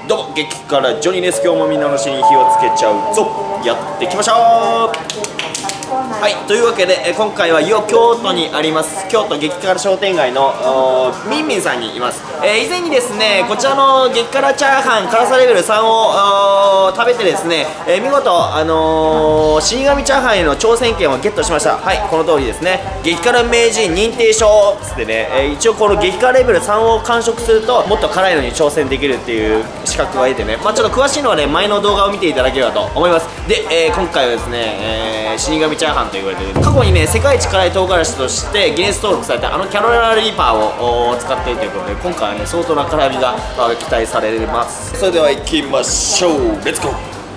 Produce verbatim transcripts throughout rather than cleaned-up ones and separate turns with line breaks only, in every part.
どうも激辛ジョニーです。今日もみんなの死に火をつけちゃうぞ。やっていきましょう。はい、というわけでえ今回はよ京都にあります京都激辛商店街のみんみんさんにいます。えー、以前にですねこちらの激辛チャーハン辛さレベルさんを食べてですね、えー、見事、あのー、死神チャーハンへの挑戦権をゲットしました。はい、この通りですね。激辛名人認定証つってね、えー、一応この激辛レベルさんを完食するともっと辛いのに挑戦できるっていう資格が得てね、まあ、ちょっと詳しいのはね前の動画を見ていただければと思います。で、えー、今回はですね、えー、死神チャーハンと言われている過去にね世界一辛い唐辛子としてギネス登録されたあのキャロラリーパーを使っているということで、今回はね相当な辛みが期待されます。それでは行きましょう。レッツゴー。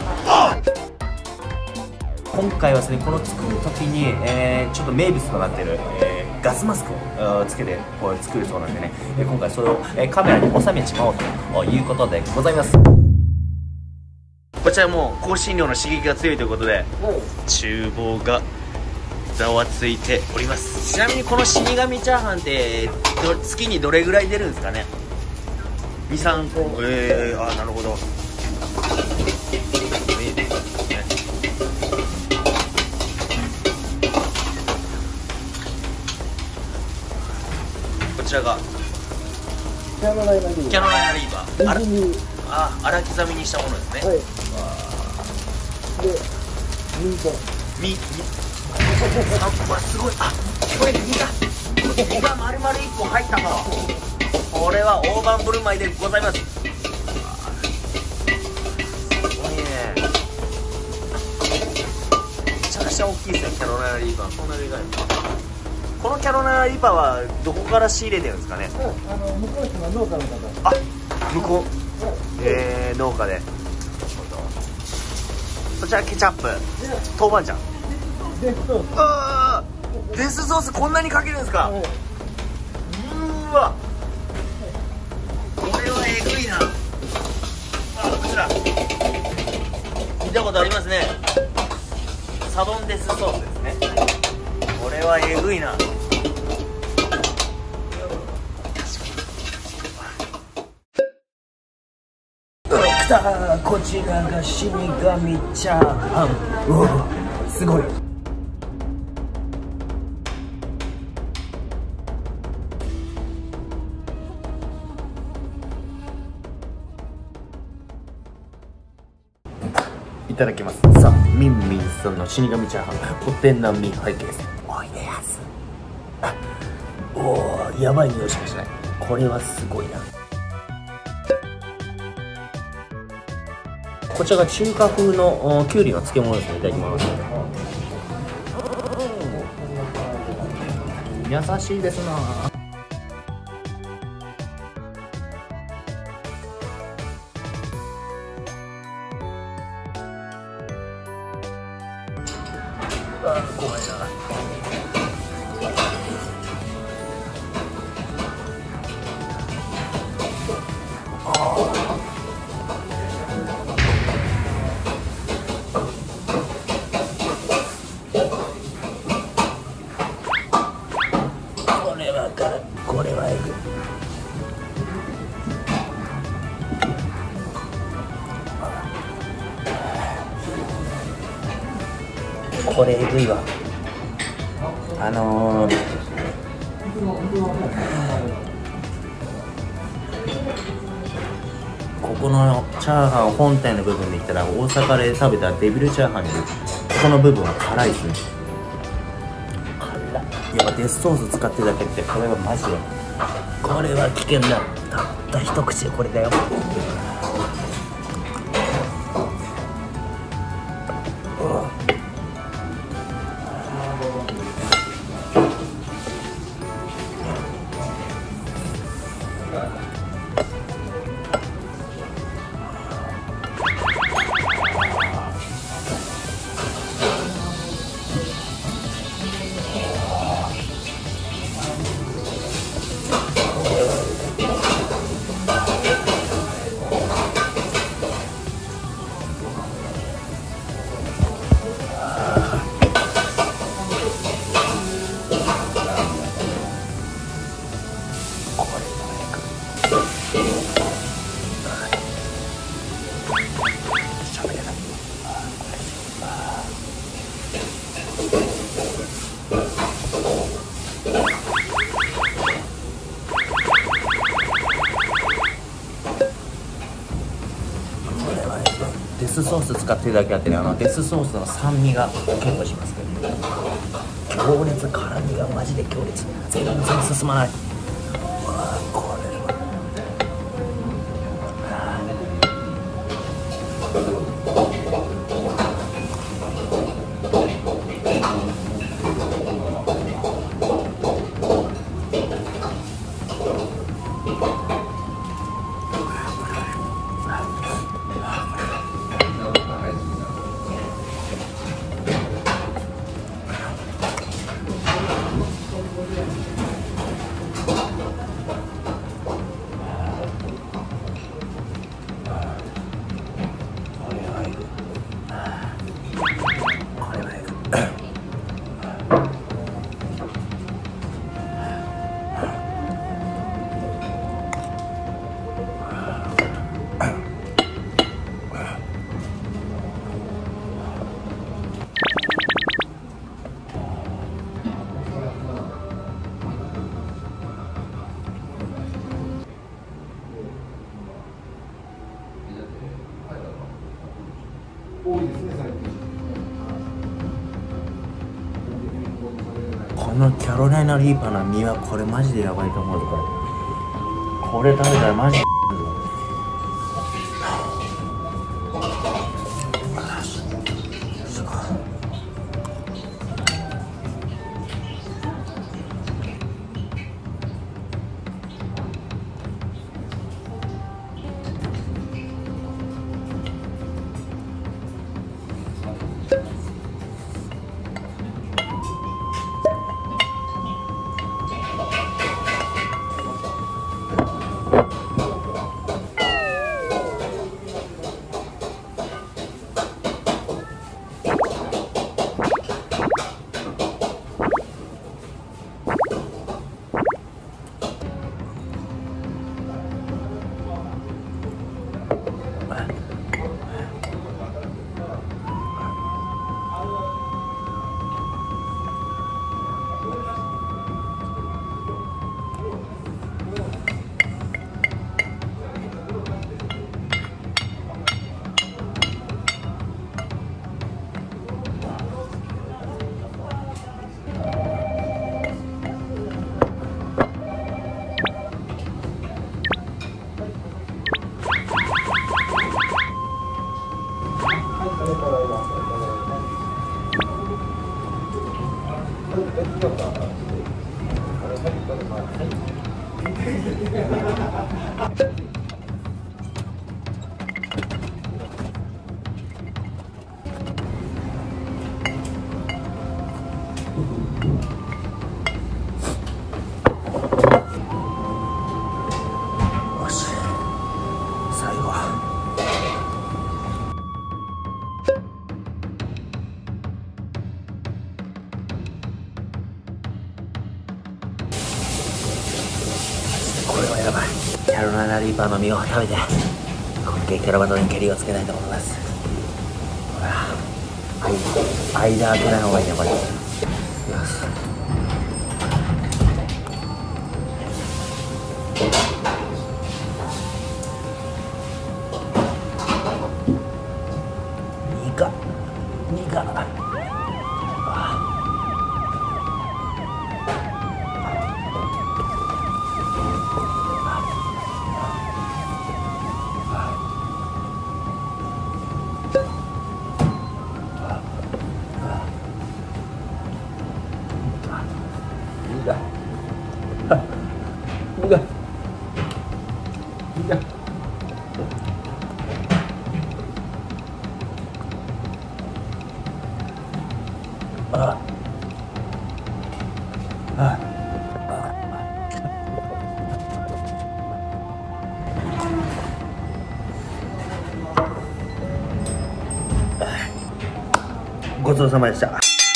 今回はですねこの作る時に、えー、ちょっと名物となっている、えー、ガスマスクをつけてこれ作るそうなんでね、えー、今回それを、えー、カメラに収めちまおうということでございます。こちらも香辛料の刺激が強いということで、厨房がざわついております。ちなみにこの死神チャーハンって月にどれぐらい出るんですかね。にさんこ。えー、あーなるほど。こちらがキャロライナリーバー、あらあ粗刻みにしたものですね。はい、でミートミミあ、これすごい。あ、これ身が身が丸々いっぽん入ったの。これは大盤振る舞いでございます。すごいね。めちゃくちゃ大きいですねキャロライナリーバー。こんなでかいの。このキャロライナリーバーはどこから仕入れてるんですかね。うん、あの向こう島農家の方。あ、向こう。えー、農家で。こちらケチャップ、豆板醤、デスソース。あー、デスソースこんなにかけるんですか。うーわ、これはえぐいな。あ、こちら見たことありますね。サドンデスソースですね。これはえぐいな。さあこちらが死神チャーハン。うわすごい。いただきます。さあみんみんさんの死神チャーハンお手並み拝見です。おいでやす。あ、おーやばい匂いしかしない。これはすごいな。こちらが中華風のきゅうりの漬物ですね。いただきます。優しいですな。あ、怖いな。これはえぐい。これえぐいわ。あのー、ここのチャーハン本体の部分で言ったら大阪で食べたデビルチャーハンよりここの部分は辛いですね。やっぱデスソース使ってるだけってこれはマジでこれは危険だ。たった一口でこれだよ。
使ってるだけあってね、あのデスソースの酸味が結構しますけど、強烈、辛みがマジで強烈、全然進まない。うわー、これはこのキャロライナリーパーの実はこれマジでやばいと思うぞ。これこれ食べたらマジでこれはやばい。キャロライナリーパーの実を食べてこの激辛バトルにケリをつけたいと思います。ほら、間開けない方がいいねこれ。よし、苦苦苦い苦い。ああごちそうさまでした。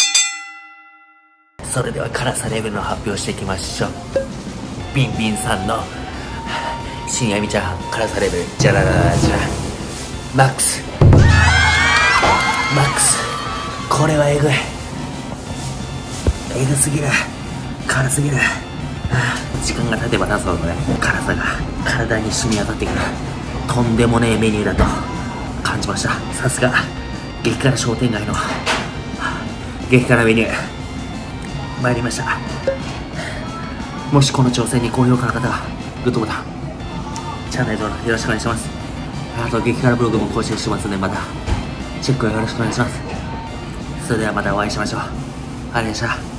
それでは辛さレベルの発表していきましょう。ビンビンさんの新闇チャーハン辛さレベルじゃらららじゃマックスマックス。これはえぐい、えぐすぎる、辛すぎる。時間が経てば経つほどね、辛さが体に染み渡ってくるとんでもねえメニューだと感じました。さすが激辛商店街の激辛メニュー参りました。もしこの挑戦に高評価の方はグッドボタン、チャンネル登録よろしくお願いします。あと激辛ブログも更新してますので、またチェックよろしくお願いします。それではまたお会いしましょう。ありがとうございました。